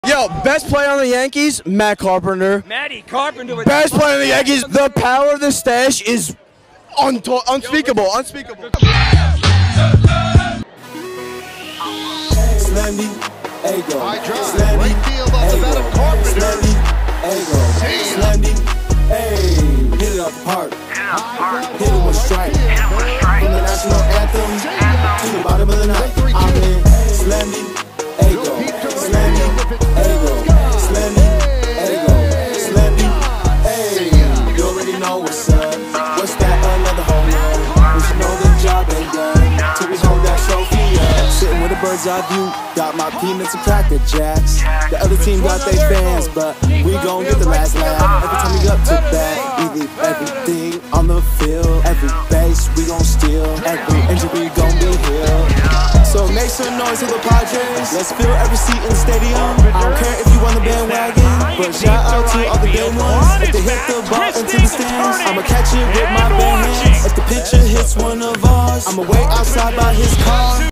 Yo, best player on the Yankees, Matt Carpenter. Matty Carpenter. Best player on the Yankees. The power of the stash is unspeakable. Unspeakable. Slendy, ego. Slendy, right field off the bat of Carpenter. Slendy, hey, hit it up hard. Hit it with strike. From the national anthem to the bottom of the night. I'm in Slendy, ego. Slendy, ego. Slendy, ego. Slendy, hey. You already know what's up. What's that? Another home run. We should know the job ain't done till we hold that trophy up. Sitting with a bird's eye view. Got my peanuts and Cracker Jacks. The other team got their fans, but we gon' get the last laugh. Every time we up to bat, we leave everything on the field. Every base we gon' steal. Every injury gon' be healed. So make some noise to the PADREs. Let's fill every seat in the stadium. I don't care if you on the bandwagon, but shout out to all the game ones. If they hit the ball into the stands, I'ma catch it with my bare hands. If the pitcher hits one of ours, I'ma wait outside by his car.